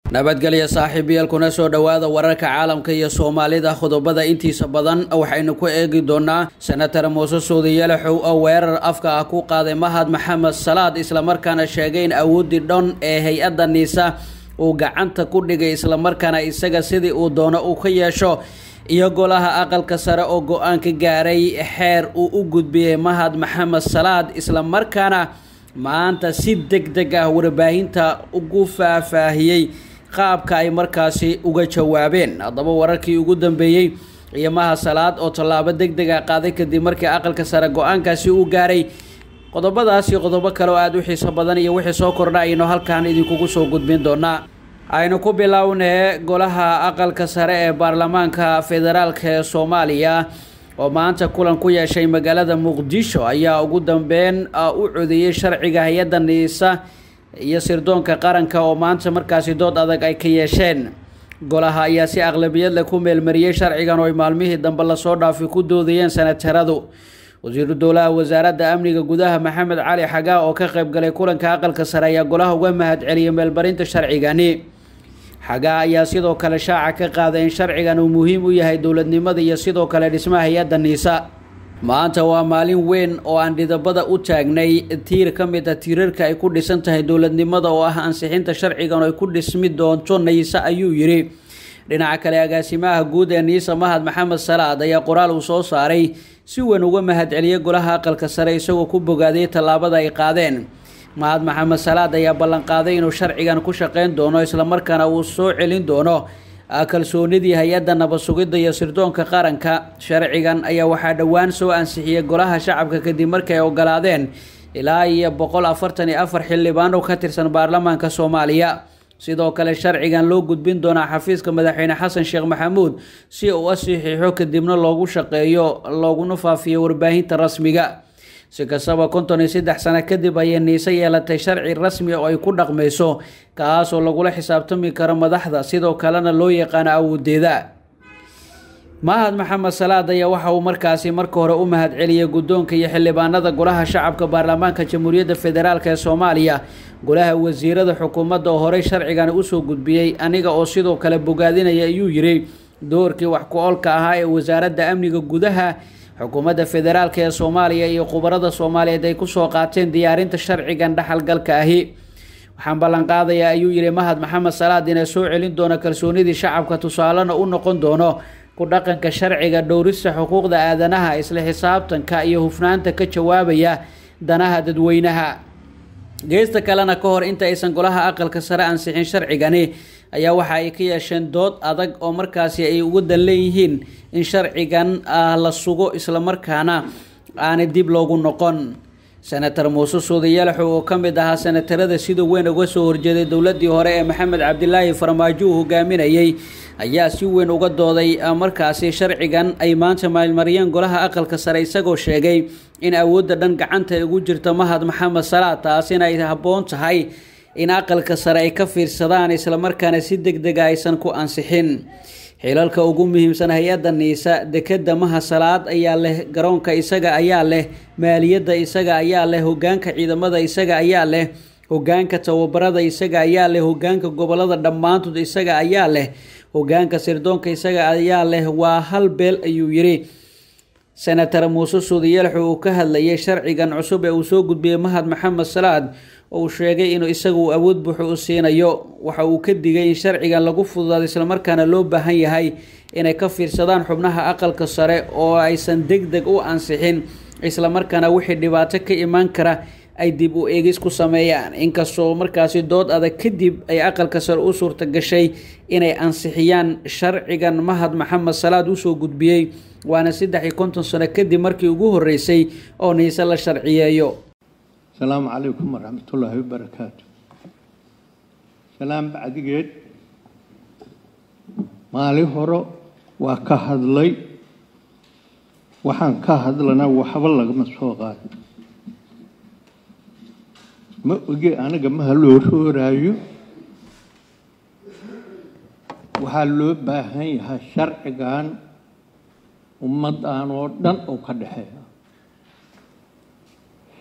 nabadgelyo saaxiibayaal kuna soo dhawaada wararka caalamka iyo Soomaalida khudobada intiisa badan waxaynu ku eegi doonaa senator Muuse Suudi Yalaxow oo weerar afka ku qaaday Mahad Maxamed Salaad isla markaana sheegay in awoodii dhan ee hay'adda NISA uu gacanta ku dhigay isla markaana isaga sidii uu doono uu ka yeesho iyo golaha aqalka sare oo go'aan ka gaaray xeer uu u gudbiyay Mahad Maxamed Salaad isla markaana maanta si degdeg ah warbaahinta ugu faahfaahiyay qaabka ay markaasi uga jawaabeen hadaba wararkii ugu dambeeyay iyo Mahad Salaad oo talaabo degdeg ah qaaday kadib markii aqalka sare go'aankaasi uu gaaray qodobadaas iyo qodobo kale oo aad u xiiso badan iyo wixii soo kordhayno halkaan idinku soo gudbin doonaa aynu ku bilownaa golaha aqalka sare ee baarlamaanka federaalka ee Soomaaliya oo maanta kulan ku yeeshay magaalada Muqdisho ayaa ugu dambeyn u codeeyay sharciga hay'adda NISA iyo sirdoonka qaranka oo maanta markaasi dood adag ay ka yeesheen golaha ayaa si aqlabiyad leh ku meelmariyay sharcigan oo maalmihii dambe la soo dhaafay ku doodayeen senataradu wasiirka dowladda wasaaradda amniga gudaha Maxamed Cali Xagaa oo ka qayb galay kulanka aqalka sare ayaa golaha uga mahad celiyay meelmarinta sharcigani Xagaa ayaa sidoo kale shaaca ka qaaday in sharcigan uu muhiim u yahay dowladnimada iyo sidoo kale dhismaha hay'adda NISA maanta waa maalin weyn oo aan dhidabada u taagnay tiir ka mid ah tiirarka ay ku dhisan tahay dowladnimada oo ah ansixinta sharcigan oo ay ku dhismi doonto NISA ayuu yiri dhinaca kale agaasimaha guud ee NISA Mahad Maxamed Salaad ayaa qoraal uu soo saaray si weyn uga mahad celiyay golaha aqalka sare isagoo ku bogaadiyay talaabada ay qaadeen Mahad Maxamed Salaad ayaa ballan qaaday inuu sharcigan ku shaqeyn doono isla markaana uu soo celin doono kalsoonidii hay'adda nabad sugidda iyo sirdoonka qaranka sharcigan ayaa waxaa dhawaan soo ansixiyay golaha shacabka kadib markii ay ogolaadeen ilaa iyo 144 xildhibaan oo ka tirsan baarlamaanka Soomaaliya sidoo kale sharcigan loo gudbin doona xafiiska madaxweyne Xasan Sheekh Maxamuud si uu asiixo kadibna loogu shaqeeyo looguna faafiyo warbaahinta rasmiga si kastaba 53 sano kadib ayay NISA yeelatay sharci rasmi oo ay ku dhaqmayso kaas oo lagula xisaabtami karo madaxda sidoo kalena loo yaqaan awoodeeda Mahad Maxamed Salaad ayaa waxa uu markaasi marka hore u mahad celiyay guddoonka iyo xildhibaanada golaha shacabka baarlamaanka Jamhuuriyadda Federaalka ee Soomaaliya golaha wasiirada xukuumadda oo hore sharcigan u soo gudbiyay aniga oo sidoo kale bogaadinaya ayuu yiri doorkii wax ku oolka ahaa ee wasaaradda amniga gudaha xukuumadda federaalka ee Soomaaliya iyo khubarada Soomaaliyeed ay ku soo qaateen diyaarinta sharcigan dhaxalgalka ahi waxaan ballan qaadayaa ayuu yiri Mahad Maxamed Salaad inay soo celin doono kalsoonidii shacabka tusaalena u noqon doono ku dhaqanka sharciga dhowrista xuquuqda aadanaha isla xisaabtanka iyo hufnaanta ka jawaabaya danaha dadweynaha geesta kalena ka hor inta aysan golaha aqalka sare ansixin sharcigani ayaa waxa ay ka yeesheen dood adag oo markaasi ay ugu dan leeyihiin in sharcigan la sugo isla markaana aan dib loogu noqon senator Muuse Suudi Yalaxow oo kamid ahaa senatarada sida weyn uga soo horjeeday dowladii hore ee Maxamed Cabdilaahi Farmaajo hogaaminayay ayaa si weyn uga dooday markaasi sharcigan ay maanta maalmariyeen golaha aqalka sare isagoo sheegay in awoodda dhan gacanta ugu jirto Mahad Maxamed Salaad taasina ay habboon tahay in aqalka sare ay ka fiirsadaan isla markaana si degdeg ah aysan ku ansixin xilalka ugu muhiimsan hay'adda NISA dekada Mahad Salaad ayaa leh garoonka isaga ayaa leh maaliyadda isaga ayaa leh hogaanka ciidamada isaga ayaa leh hogaanka tababarada isaga ayaa leh hogaanka gobolada dhamaantood isaga ayaa leh hogaanka sirdoonka isaga ayaa leh waa hal beel ayuu yiri senator Muuse Suudi Yalaxow oo ka hadlayay sharcigan cusub ee uu soo gudbiyay Mahad Maxamed Salaad oo sheegay inuu isagu awood buuxo u siinayo waxa uu ka digay in sharcigan lagu fududaado isla markaana loo baahan yahay inay ka fiirsadaan xubnaha aqalka sare oo aysan degdeg u ansixin isla markaana wixii dhibaato ka iman kara ay dib u eegis ku sameeyaan inkastoo markaasi dood adag kadib ay aqalka sare u suurta gashay inay ansixiyaan sharcigan Mahad Maxamed Salaad u soo gudbiyay waana 53 sano kadib markii ugu horeysay oo NISA la sharciyeeyo السلام عليكم ورحمة الله وبركاته سلام بعد جد مالي هرو وكهد لي وحن كهد لنا وحبل لك مسوقات ما أجي أنا جمها لورو رايو وحلو بهاي هالشرع كان ومدان ودن وكدحيها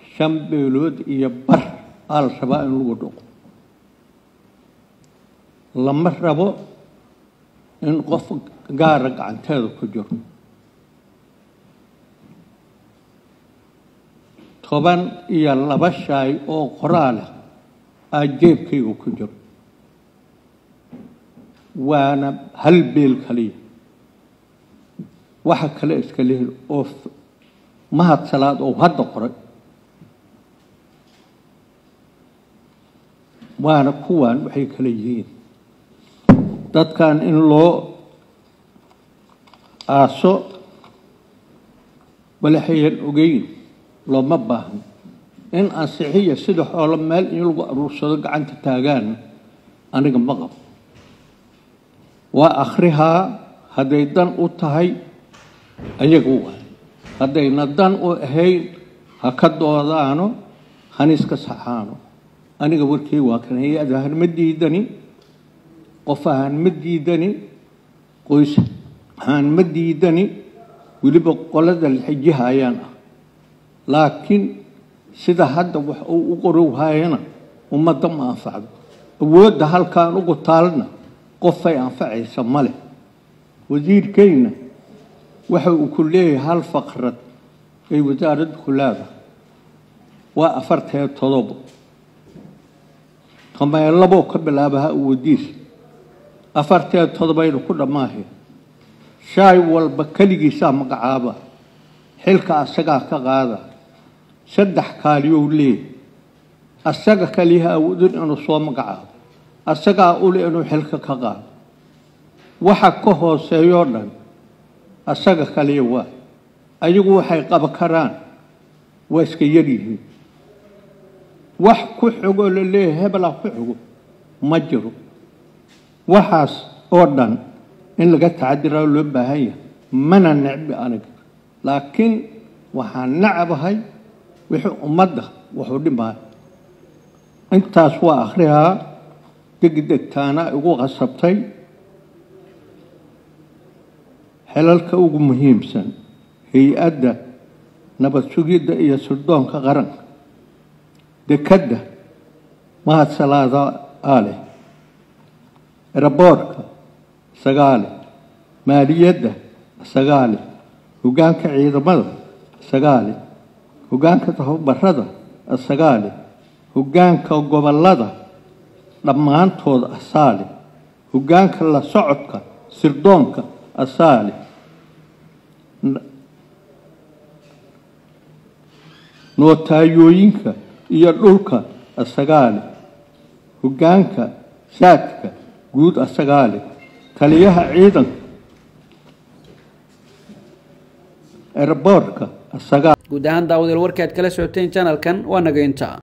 شامبيلود يبر al-shabaab in lagu dhuqo lama rabo in qof gaara gacanteeda ku jiro 12 shay oo qoraal ah jeebkayga ku jiro waana hal beel kaliya waxa kale iska leeyahay oo mahad salaad oo hadda qoray waana kuwan waxay kala yihiin dadkan in loo aaso wala hay'ad ogeyn looma baahan in ansixiyo sida xoolo meel in lagu aruursado gacanta taagaan aniga ma qabo waa akhriha haday dan u tahay ayagu waa hadayna dan u ahayn ha ka doodaano haniska saxaano aniga warkii waa kan hay'adahan ma diidani qofahan ma diidani qoys aan ma diidani waliba qolada xijjaha ayaan laakiin sida hadda wax uu qorow hayana ummadda ma anfacdo awoodda halkaan ugu taalna qofay anfacaysa male wasiirkayna waxa uu ku leeyahay hal faqrad ay wasaaraddu ku leedahay waa 47 kama labo ka bilaabaha wadiis 47 baynu ku dhamaahay shay walba kaligiisa magacaaba xilka asaga ka qaada saddex kaaliyo leey asaga kaliya awoodin inuu soo magacaabo asaga uu inuu xilka ka qaado waxa ka hooseeyo dhan asaga kaliya waa ayagu waxay qab karaan waa iska yarihiin wax ku xogo leeyahay hebla ku xogo ma jiro waxaas oo dhan in laga taxadiro loo baahan yahay mana nacbi aniga laakiin waxaan nacabahay wixii ummadda wuxuu dhimaa intaas waa akhriha degdegtaana ugu qasabtay xelalka ugu muhiimsan hay'adda nabad sugidda iyo sirdoonka qaranka dekadda mahad salaada aale raboorka sagaale maaliyadda sagaale hogaanka ciidamada sagaale hogaanka tababarada sagaale hogaanka gobolada dhamaantooda asaale hogaanka la socodka sirdoonka asaale nootayooyinka iyo dhulka sagaale hogaanka saadka guud sagaale taliyaha ciidanka airportka sagaale guud ahaan daawadeel warkaad kala socoteen channelkan waa naga inta